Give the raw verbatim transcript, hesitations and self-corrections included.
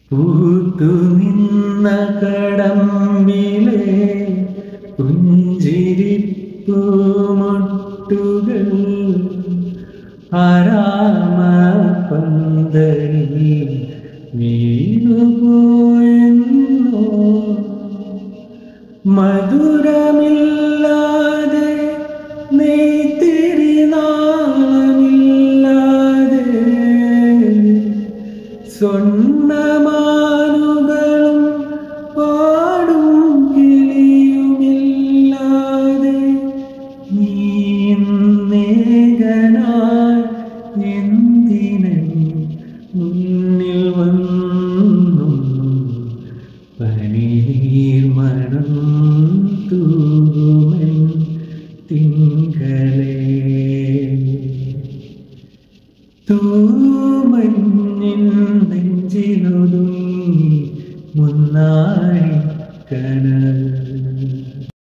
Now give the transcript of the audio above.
പൂത്തുനിന്ന കടമ്പിലെ പുഞ്ചിരിപ്പൂമൊട്ടുകൾ ആരാമപ്പന്തലിൽ വീണുപോയെന്നോ മധുരമില്ലാതെ നെയ്ത്തിരി നാളമില്ലാതെ സ്വർണ്ണമാനുകളും പാടും കിളിയുമില്ലാതെ നീ നേകനായി എന്തിനൻ മുന്നിൽ വന്നു പനിനീർ മണം തൂകുമെൻ തിങ്കളേ തൂമഞ്ഞിൻ നെഞ്ചിലൊതുങ്ങി മുന്നാഴി കനൽ